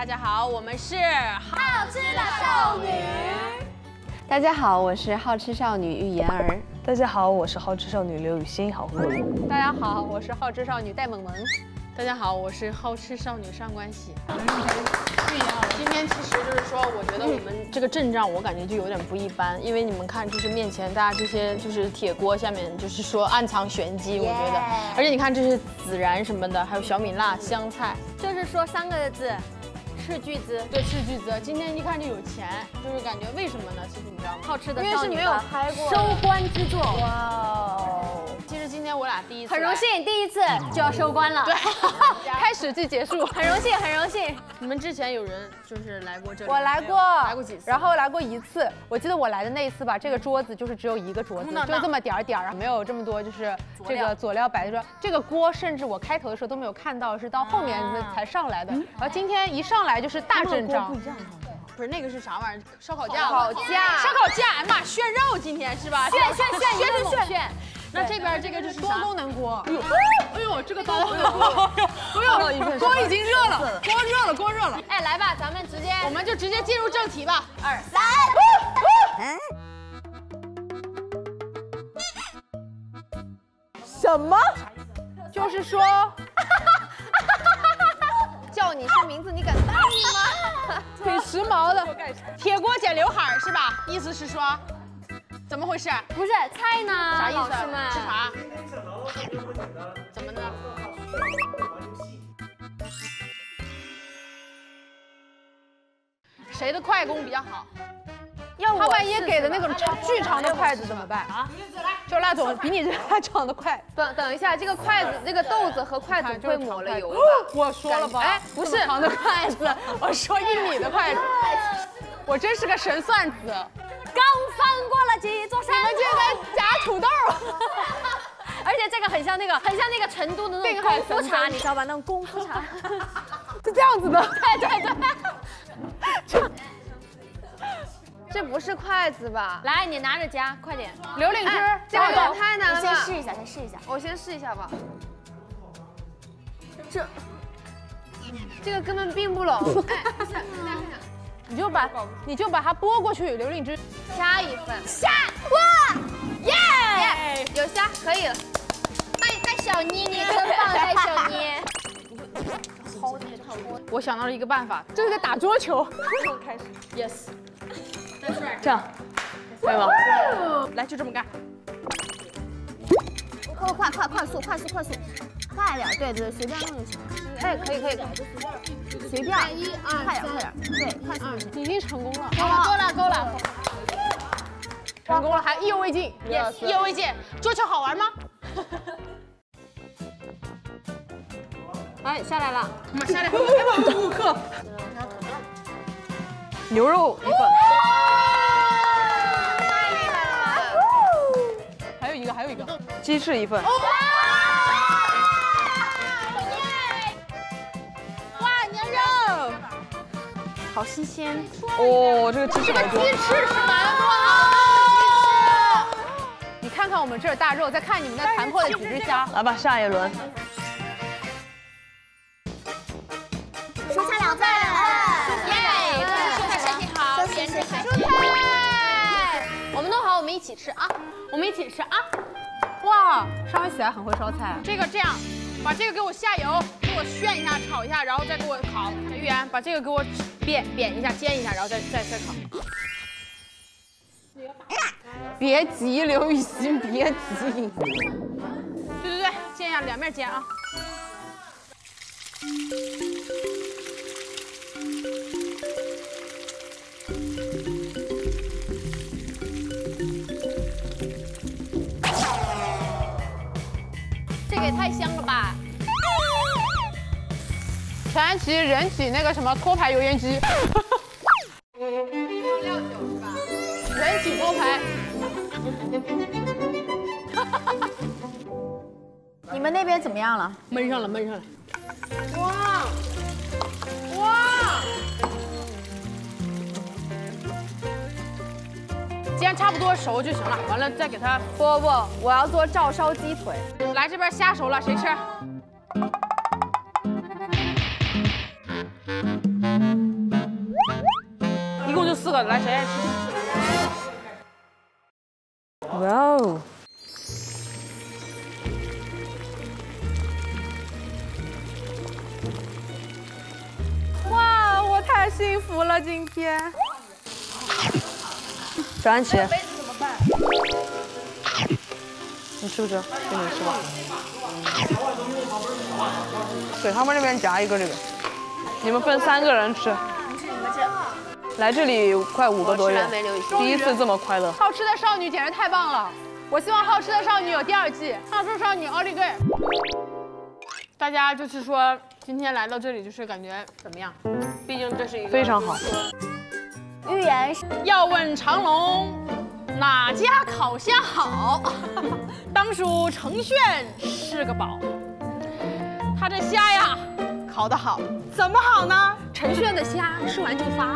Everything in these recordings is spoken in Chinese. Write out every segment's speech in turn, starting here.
大家好，我们是好吃的少女。 大家好，我是好吃少女玉妍儿。 大家好，我是好吃少女刘雨欣，好喝。 大家好，我是好吃少女戴萌萌。大家好，我是好吃少女上官喜。今天其实就是说，我觉得我们这个阵仗，我感觉就有点不一般，因为你们看，就是面前大家这些就是铁锅下面，就是说暗藏玄机，我觉得。而且你看，这是孜然什么的，还有小米辣、香菜， 就是说3个字。 斥巨资， 对，斥巨资。今天一看就有钱，就是感觉为什么呢？其实你知道吗？ 好吃的， 因为是没有拍过收官之作。 哇哦！其实今天我俩第一次， 很荣幸，第一次就要收官了。 对，开始即结束， 很荣幸，很荣幸。 你们之前有人就是来过这里？ 我来过， 来过几次？ 然后来过1次。我记得我来的那一次吧，这个桌子就是只有1个桌子，就这么点儿，没有这么多就是这个佐料摆着。这个锅甚至我开头的时候都没有看到，是到后面才上来的。然后今天一上来就是大阵仗。不是那个是啥玩意儿？烧烤架。烧烤架，哎妈，炫肉今天是吧？ 炫。 那这边这个就是多功能锅。 哎呦，这个刀，哎呦，锅已经热了，锅热了。 哎，来吧，咱们直接， 我们就直接进入正题吧。 2、 3。什么？就是说，叫你声名字，你敢答应吗？挺时髦的， 铁锅剪刘海是吧？意思是说，怎么回事？ 不是菜呢？ 啥意思？ 老师们吃啥？怎么呢？谁的快攻比较好？ 他万一给的那种巨长的筷子怎么办啊？就那种比你这还长的筷。等一下，这个筷子，这个豆子和筷子会抹了油吧？ 我说了吧？ 哎，不是长的筷子，我说1米的筷子。我真是个神算子。 刚翻过了几座山， 你们竟然夹土豆。 而且这个很像那个成都的那种功夫茶，你知道吧？那种功夫茶是这样子的。 对。 这不是筷子吧？ 来，你拿着夹，快点。 刘领汁，这个太难了吧？ 先试一下，先试一下。 我先试一下吧。这个根本并不拢。哎，不是，你就把它拨过去，刘领汁虾1份。 虾，哇，耶，有虾可以了。 带小妮，你真棒，带小妮。 我想到了一个办法， 这是在打桌球。 开始 ，yes。 这样，可以吗？ 来，就这么干。 快速，快点，对，随便弄就行。 哎，可以， 随便，快点，对，快速就行。 已经成功了， 够了， 成功了，还意犹未尽 ，yes， 意犹未尽。桌球好玩吗？ 哎，下来了， 下来5克。 牛肉1份。 太厉害了！ 还有一个，鸡翅1份。 哇，牛肉， 好新鲜哦！这个鸡翅好多。 鸡翅是蛮多。 你看看我们这儿大肉，再看你们那残破的几只虾。 来吧，下一轮。 蔬菜2份， 耶！蔬菜身体好，颜值好。蔬菜，我们弄好，我们一起吃啊！ 哇，上官喜还很会烧菜。 这个这样，把这个给我下油，给我炫一下，炒一下，然后再给我烤。玉妍，把这个给我扁一下，煎一下，然后再烤。 别急，刘雨欣，别急。 对，煎一下，两面煎啊。这个也太香了吧！ 传奇人体那个什么托牌油烟机。 料酒是吧？人体托牌。 你们那边怎么样了？ 焖上了。哇！既然差不多熟就行了，完了再给它。 不，我要做照烧鸡腿。 来这边虾熟了，谁吃？ 4个，来谁爱吃？ 哇哦！ 哇，我太幸福了今天。 小安琪， 杯子怎么办？ 你吃不吃？给你吃吧。给他们那边夹一个这个，你们分3个人吃。 你们吃。 来这里快5个多月， 没留第一次这么快乐。 好吃的少女简直太棒了！我希望好吃的少女有第2季。好吃少女奥利给！ 大家就是说今天来到这里就是感觉怎么样？毕竟这是一个非常好。 预言要问长隆哪家烤虾好，当属程炫是个宝。他这虾呀烤得好，怎么好呢？ 陈炫的虾吃完就发。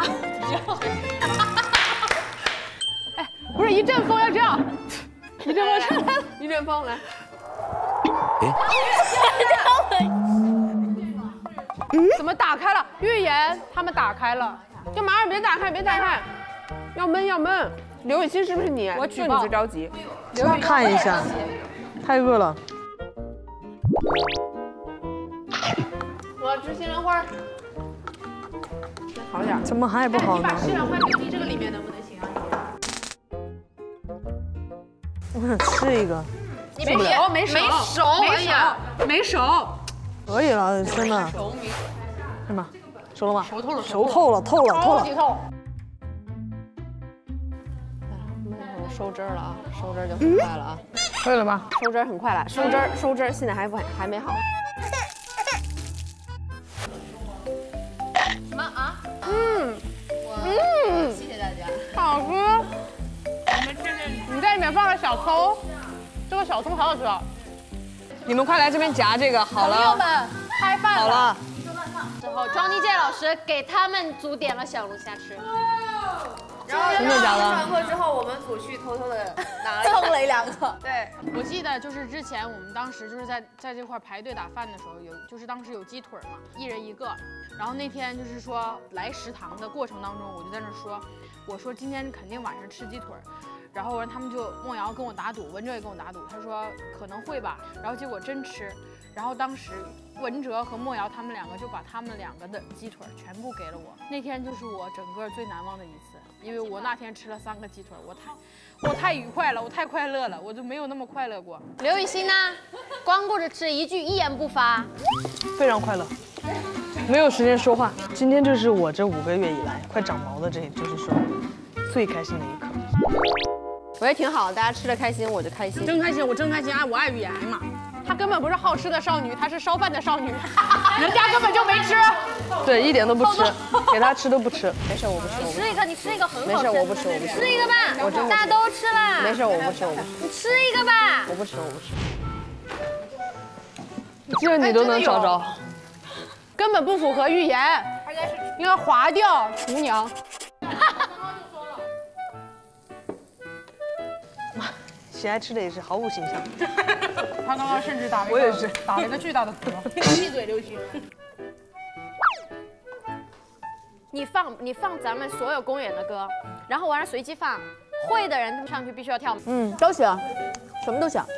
哎，不是一阵风要这样，一阵风上来了， 一阵风来。 怎么打开了？预言他们打开了， 干嘛？别打开，别打开，要闷要闷。刘雨欣是不是你？ 我举报就你最着急。 看一下，太饿了。 我吃西兰花。好点。 怎么还不好呢？ 你把西兰花丢进这个里面能不能行啊？ 我想吃一个。 没熟，没熟，哎呀，没熟。 可以了，真的。是吗？熟了吗？ 熟透了， 熟透了，透了。 透。收汁儿了啊，收汁儿就很快了啊。 可以了吗？ 收汁儿很快了，收汁儿现在还没好。 什么啊？谢谢大家。 好吃。你在里面放了小葱，这个小葱好好吃啊！ 你们快来这边夹这个，好了。 朋友们，开饭好了。 之后，庄妮介老师给他们组点了小龙虾吃。 真的假的？ 上课之后，我们组去偷偷的拿了蹭了1、2个。 对，我记得就是之前我们当时就是在这块排队打饭的时候，就是当时有鸡腿嘛，1人1个。然后那天就是说来食堂的过程当中，我就在那说，我说今天肯定晚上吃鸡腿。然后他们就梦瑶跟我打赌，文哲也跟我打赌，他说可能会吧。然后结果真吃，然后当时文哲和梦瑶他们2个就把他们2个的鸡腿全部给了我。那天就是我整个最难忘的一次，因为我那天吃了3个鸡腿，我太愉快了，我太快乐了，我就没有那么快乐过。 刘雨欣呢，光顾着吃，一言不发， 非常快乐，没有时间说话。今天就是我这5个月以来快长毛的就是说最开心的一刻。 我也挺好，大家吃的开心，我就开心，真开心，我真开心啊！我爱语言嘛。 她根本不是好吃的少女，她是烧饭的少女，人家根本就没吃。 对，一点都不吃，给她吃都不吃。没事，我不吃。 你吃一个，你吃一个很好吃。 没事，我不吃。 吃一个吧， 我真大家都吃了。 没事，我不吃。 你吃一个吧。 我不吃。这你都能找着， 根本不符合预言，应该划掉厨娘。 喜爱吃的也是毫无形象。 他刚刚甚至打了一个巨大的嗝。 闭嘴，刘星。 你放咱们所有公演的歌，然后完了随机放，会的人上去必须要跳。 都行，什么都行。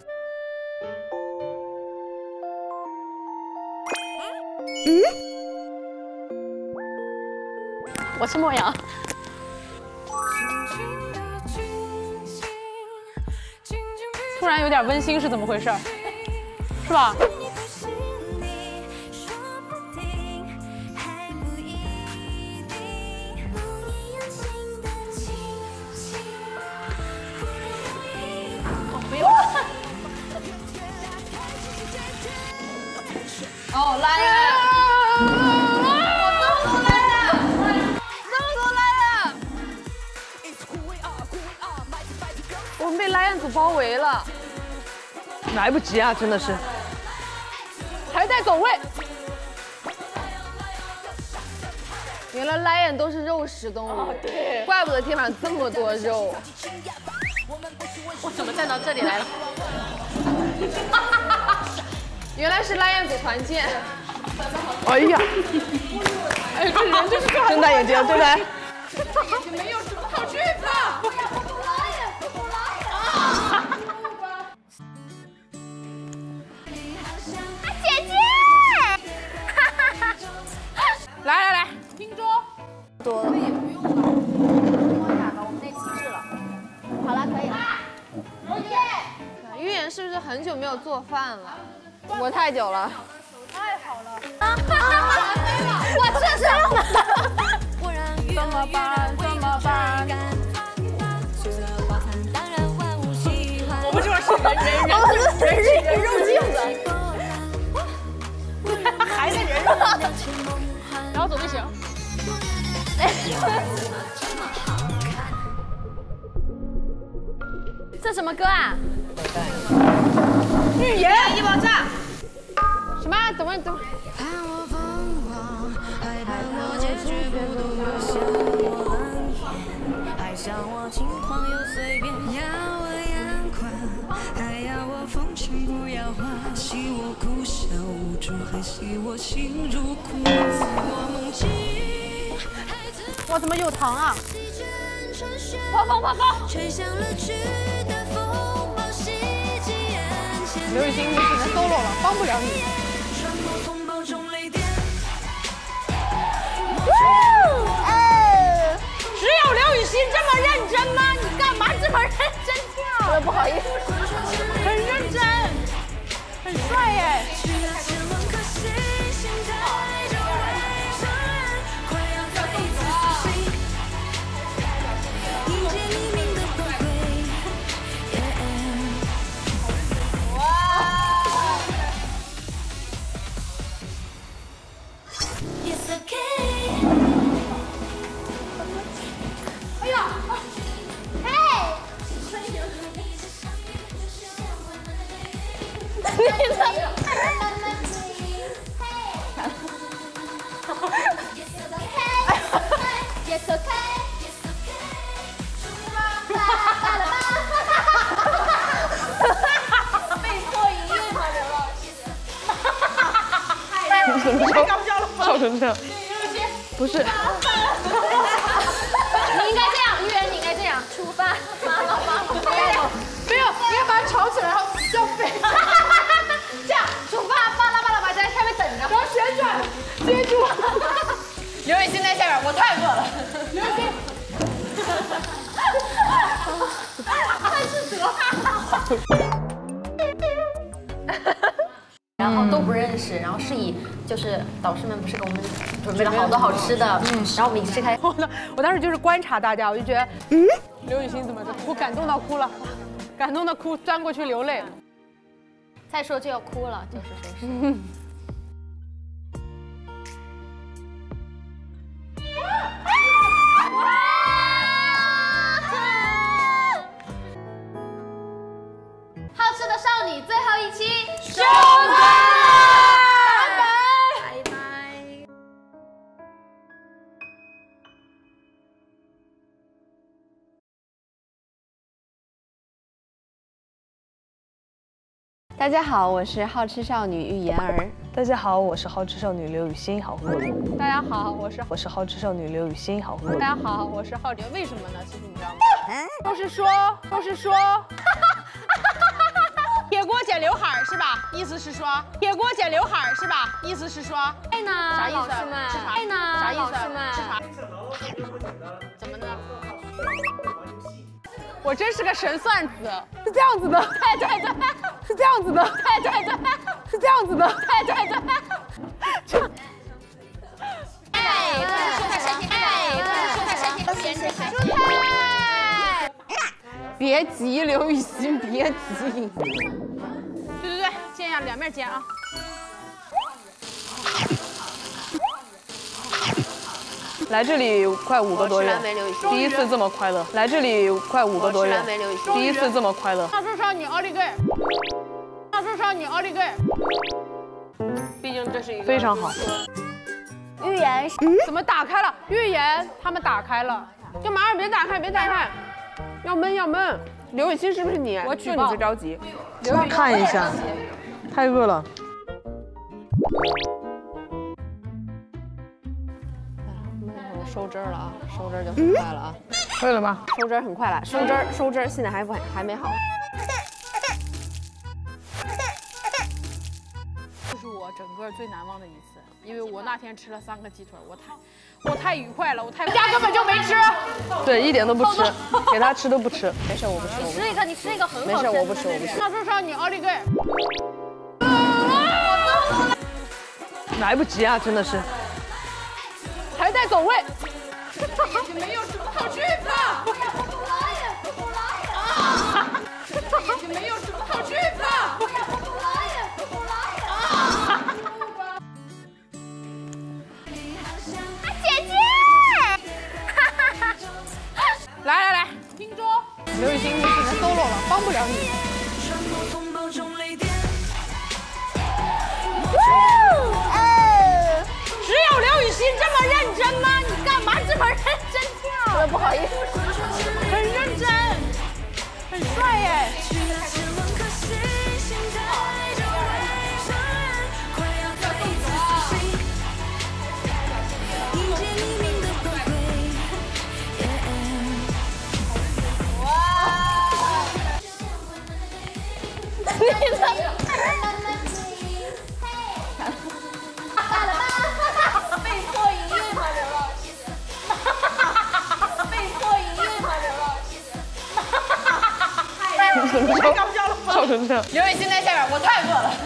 我是莫阳。 突然有点温馨，是怎么回事？是吧？ 哦，来了！我中途来了！ 我们被拉燕组包围了， 来不及啊，真的是。 还在走位。 原来拉燕都是肉食动物，对，怪不得天上这么多肉。 我怎么站到这里来了？ 原来是拉燕组团建。 哎呀， 哎，这人就是睁大眼睛，对不对？ 眼睛没有什么好惧怕。 姐姐， 来，听桌。 多了也不用了，摸一下吧，我们那极致了。好了，可以了。 玉妍是不是很久没有做饭了？ 我太久了。 太好了。 我这是。 怎么办？怎么办？ 我们这会是人肉镜子，还在人肉，然后走就行。 这什么歌啊？ 预言一爆炸。 什么？等会。 爱上我轻狂又随便，要我眼眶，还要我风情不要画，戏我哭笑无助，还戏我心如苦自我梦境。 我怎么有糖啊？ 跑！ 吹响了曲的风暴袭击眼前， 刘雨欣，你只能 solo 了，帮不了你。 穿过风暴中雷电。 只有刘雨欣这么认真吗？你干嘛这么认真跳？ 我不好意思。 很认真，很帅耶。 笑成这样，不是。 你应该这样，玉妍，你应该这样，出发， 没有，你要把它吵起来，然后要飞。 这样，出发，巴拉，在下面等着， 然后旋转，接住。 刘雨欣在下面，我太饿了。 刘雨欣。 太是得。然后都不认识，然后是以就是导师们不是给我们准备了好多好吃的，然后我们一吃开。 我当时就是观察大家，我就觉得，刘雨欣怎么着，我感动到哭了，感动到哭，钻过去流泪。 再说就要哭了，就是说是。好吃的少女最后一期收工，拜拜。 大家好，我是好吃少女玉妍儿。 大家好，我是好吃少女刘雨欣，好喝。 大家好，我是好吃少女刘雨欣，好喝。 大家好，我是浩杰。为什么呢？其实你知道吗？都是说，铁锅剪刘海是吧？意思是说铁锅剪刘海是吧？意思是说爱呢， 啥意思？ 老师们， 吃啥？ 爱呢， 啥意思？ 老师们， 吃啥？怎么呢？我真是个神算子，是这样子的，对，是这样子的，对，是这样子的，对。 别急，刘雨欣，别急。 对，煎一下，两面煎啊。 来这里快5个多月，第一次这么快乐。来这里快5个多月，第一次这么快乐。 少数少女奥利给，少数少女奥利给。 毕竟这是一个非常好。 预言怎么打开了？预言他们打开了，干嘛？别打开，要焖。 刘雨欣是不是你？ 我举报就你最着急。 看一下，太饿了。 收汁儿了啊，收汁儿就很快了啊， 可以了吗？ 收汁儿很快了，收汁儿现在还没好。 这是我整个最难忘的一次，因为我那天吃了3个鸡腿，我太愉快了，我太家根本就没吃。 对，一点都不吃，给他吃都不吃。 没事，我不吃， 你吃一个，你吃一个很好吃。 没事，我不吃。 少数少女奥利给。 来不及啊，真的是。 还在走位。 没有什么好吃的。也没有什么好吃的。 姐姐， 来，听桌。刘雨欣，你只能 solo 了，帮不了你。只有刘雨欣这么认真吗？你干嘛这么认真跳？ 不好意思， 很认真，很帅耶。 怎么太搞笑了，笑成这样。 刘雨欣在下面，我太饿了。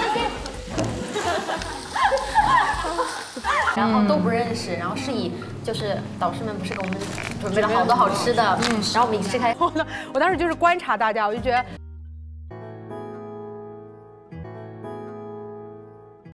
然后都不认识，然后是以就是导师们不是给我们准备了好多好吃的，然后我们一吃开。 我当时就是观察大家，我就觉得